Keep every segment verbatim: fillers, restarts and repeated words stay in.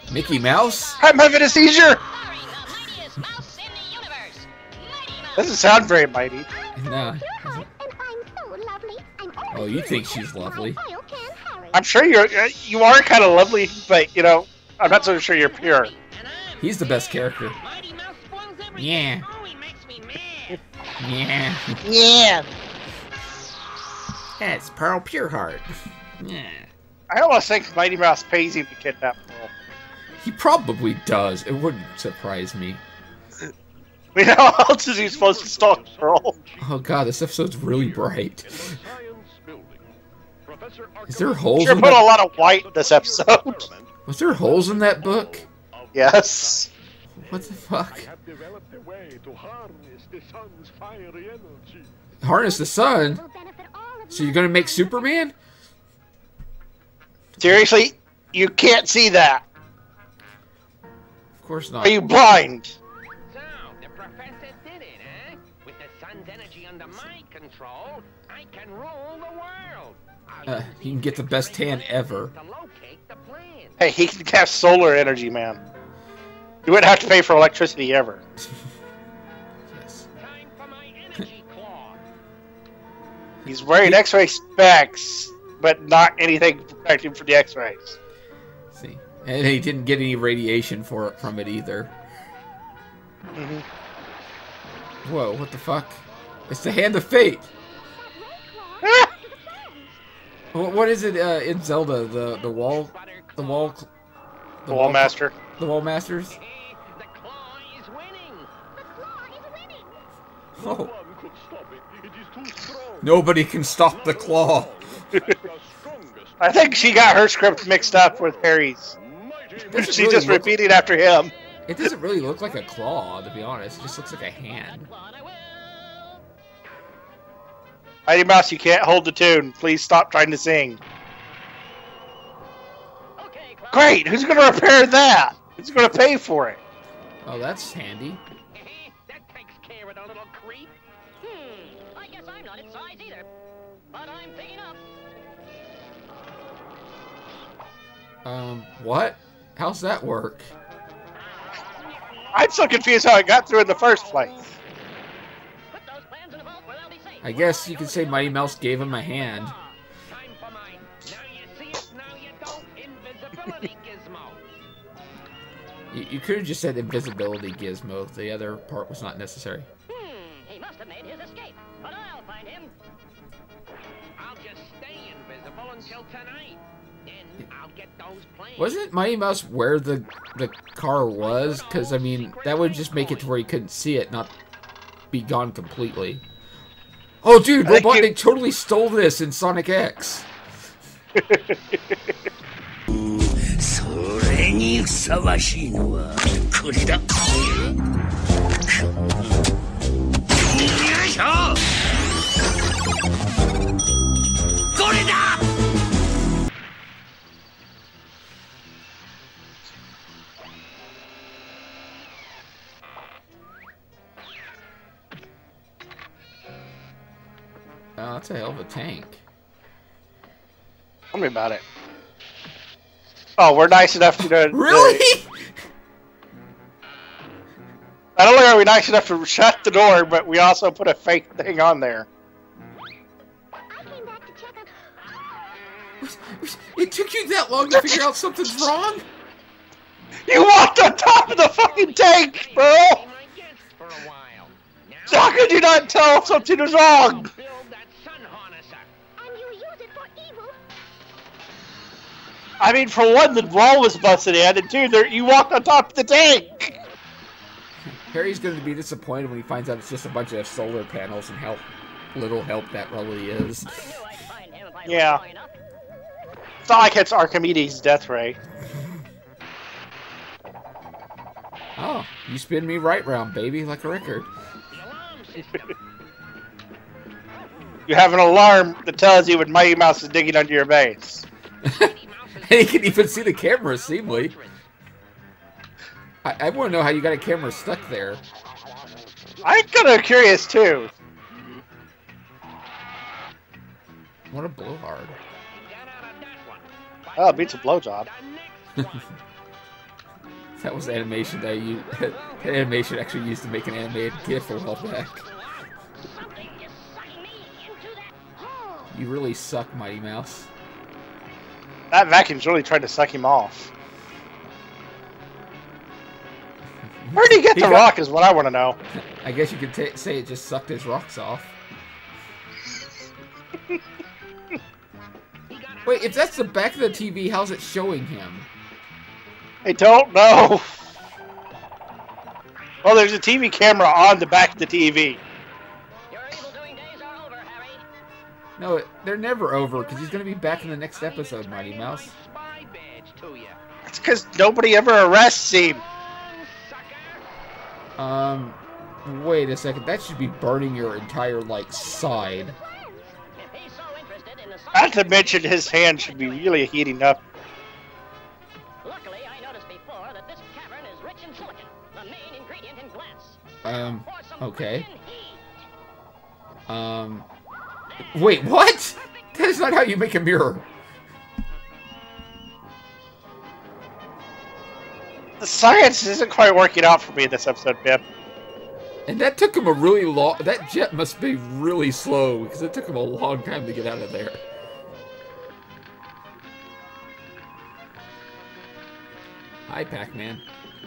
Mickey Mouse? I'm having a seizure! Doesn't sound very mighty. No. Oh, you think she's lovely? I'm sure you're you are kind of lovely, but you know, I'm not so sure you're pure. He's the best character. Yeah. Yeah. Yeah. That's Pearl Pureheart. Yeah. I almost think Mighty Mouse pays him to kidnap Pearl. He probably does. It wouldn't surprise me. I mean, how else is he supposed to stalk Pearl? Oh god, this episode's really bright. Is there holes Sure in put that? a lot of white in this episode. Was there holes in that book? Yes. What the fuck? Harness the sun? So you're gonna make Superman? Seriously? You can't see that. Of course not. Are you blind? So, the professor did it, eh? With the sun's energy under my control, I can rule the world. Uh, he can get the best tan ever. To locate the plan. Hey, he can cast solar energy, man. You wouldn't have to pay for electricity ever. Yes. Time for my energy claw. He's wearing X-ray specs, but not anything protecting from the X-rays. See, and he didn't get any radiation for it from it either. Mm-hmm. Whoa! What the fuck? It's the Hand of Fate. Wh- What is it uh, in Zelda? The the wall, the wall, cl- The Wall Master. the wall masters. The claw is winning. The claw is winning. Oh. Nobody can stop the claw. I think she got her script mixed up with Harry's. Doesn't She's really just look- repeating after him. It doesn't really look like a claw, to be honest. It just looks like a hand. Mighty Mouse, you can't hold the tune. Please stop trying to sing. Okay, claw. Great! Who's going to repair that? Who's going to pay for it? Oh, that's handy. That takes care of the little creep. Hmm. I guess I'm not its size either. But I'm big enough. Um, what? How's that work? I'm so confused how I got through in the first place. Put those plans in a vault where they'll be safe. I guess you could say Mighty Mouse gave him a hand. Time for mine. Now you see it, now you don't. Invisibility gizmo. You, you could have just said invisibility gizmo. The other part was not necessary. Hmm. He must have made his escape. But I'll find him. I'll just stay invisible until tonight. Then I'll get those plans. Wasn't Mighty Mouse where the the car was? Because, I mean, that would just make it to where he couldn't see it, not be gone completely. Oh, dude, I think Robotnik you- totally stole this in Sonic X. それにふさわしいのはこれだ。よいしょ。これだ。 Oh, that's a hell of a tank. Tell me about it. Oh, we're nice enough to do Really? Not only are we nice enough to shut the door, but we also put a fake thing on there. I came back to check on. It took you that long to figure out something's wrong? You walked on top of the fucking tank, bro! My guest for a while. Now How could you not tell something was wrong? build that sun harnesser. And you use it for evil. I mean, for one, the wall was busted in, and two, there, you walked on top of the tank! Harry's going to be disappointed when he finds out it's just a bunch of solar panels and how little help that really is. I knew I'd find him if I Yeah. looked long enough. It's not like it's Archimedes' death ray. Oh, you spin me right round, baby, like a record. The alarm system. You have an alarm that tells you when Mighty Mouse is digging under your base. And he can even see the camera, seemingly. I, I want to know how you got a camera stuck there. I'm kind of curious, too. What a blowhard. Get out of that one. Oh, it beats a blowjob. The next one. That was animation that you that animation actually used to make an animated GIF a while back. Something is sucking me into that hole. You really suck, Mighty Mouse. That vacuum's really trying to suck him off. Where'd he get He the got- rock is what I want to know. I guess you could ta say it just sucked his rocks off. Wait, if that's the back of the T V, how's it showing him? I don't know. Well, there's a T V camera on the back of the T V. Your evil-doing days are over, Harry. No, they're never over, because he's going to be back in the next episode, Mighty Mouse. Spy badge to you. It's because nobody ever arrests him. Sucker. Um, wait a second. That should be burning your entire, like, side. If he's so interested in the Not to mention his hand should be really heating up. Luckily, I noticed before that this cavern is rich in silicon, the main ingredient in glass. Um, For some okay. frickin' heat. Um, wait, what? That is not how you make a mirror. The science isn't quite working out for me this episode, Pip. And that took him a really long... That jet must be really slow, because it took him a long time to get out of there. Hi, Pac-Man.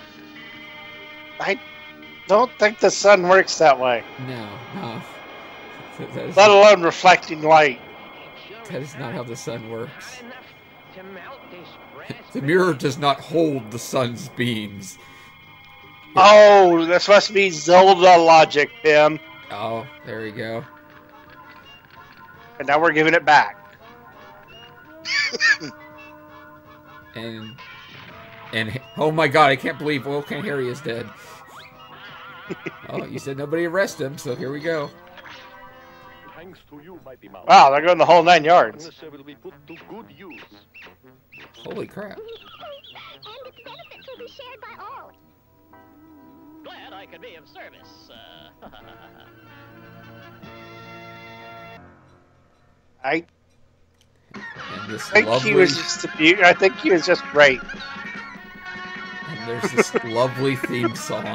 I don't think the sun works that way. No, no. That is, Let alone reflecting light. that is not how the sun works. Enough to melt this brass The mirror does not hold the sun's beams. Oh, this must be Zelda logic, Pim. Oh, there we go. And now we're giving it back. And... And... Oh my god, I can't believe Volcan Harry is dead. Oh, you said nobody arrest him, so here we go. Thanks to you, Mighty Mouse. Wow, they're going the whole nine yards. Furniture will be put to good use. Holy crap. And its benefits will be shared by all. Glad I could be of service. Uh, I And this think lovely... he was just. I think he was just great. And there's this lovely theme song.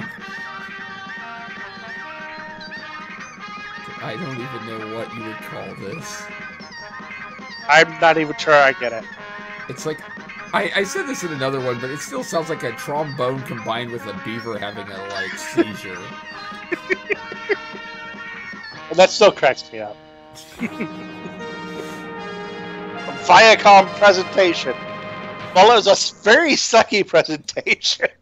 I don't even know what you would call this. I'm not even sure I get it. It's like... I, I said this in another one, but it still sounds like a trombone combined with a beaver having a, like, seizure. And that still cracks me up. Viacom presentation. Well, it was a very sucky presentation.